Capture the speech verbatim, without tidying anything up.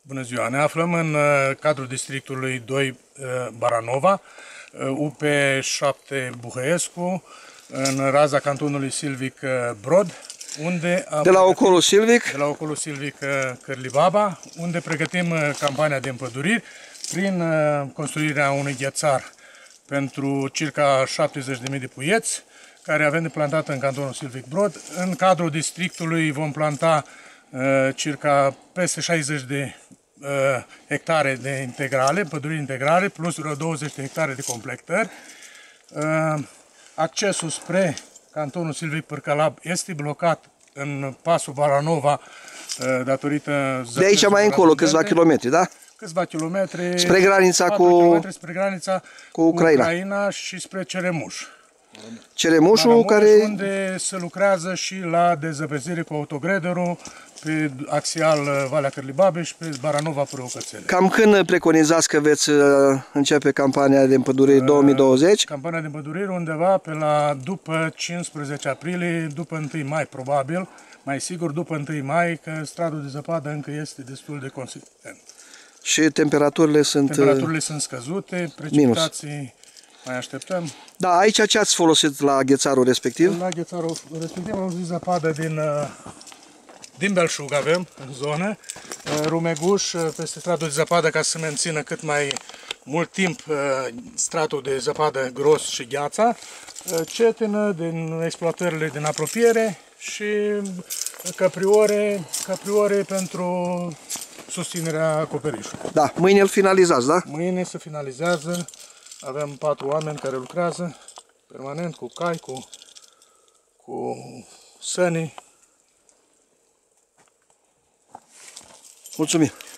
Bună ziua! Ne aflăm în uh, cadrul districtului doi uh, Baranova, uh, U P șapte Buhăiescu, în raza cantonului silvic uh, Brod, unde de la Ocolul Silvic, de la Ocolul silvic uh, Cârlibaba, unde pregătim uh, campania de împăduriri prin uh, construirea unui ghețar pentru circa șaptezeci de mii de puieți, care avem de plantat în cantonul silvic Brod. În cadrul districtului vom planta uh, circa peste șaizeci de uh, hectare de integrale, păduri integrale, plus vreo douăzeci de hectare de complectări. Uh, accesul spre cantonul silvic Pârcălab este blocat în pasul Baranova uh, datorită... De aici mai încolo, câțiva kilometri, da? Câțiva kilometri spre granița cu, spre granița cu Ucraina. Ucraina și spre Ceremuș. Ceremușul, Maramureș, care... unde se lucrează și la dezăpezire cu autogrederul pe axial Valea Cârlibabei și pe Baranova Pârău-Cățele. Cam când preconizați că veți începe campania de împădurire două mii douăzeci? Campania de împădurire undeva pe la după cincisprezece aprilie, după întâi mai probabil, mai sigur după întâi mai, că stradul de zăpadă încă este destul de consistent. Și temperaturile sunt... Temperaturile sunt scăzute, precipitații minus. Mai așteptăm. Da, aici ce ați folosit la ghețarul respectiv? La ghețarul respectiv am zis zăpadă din, din belșug avem în zonă, rumeguș peste stratul de zăpadă ca să mențină cât mai mult timp stratul de zăpadă gros și gheața, cetină din exploatările din apropiere și capriore, capriore pentru susținerea acoperișului. Da, mâine îl finalizați, da? Mâine se finalizează. Avem patru oameni care lucrează permanent cu cai, cu, cu sănii. Mulțumim!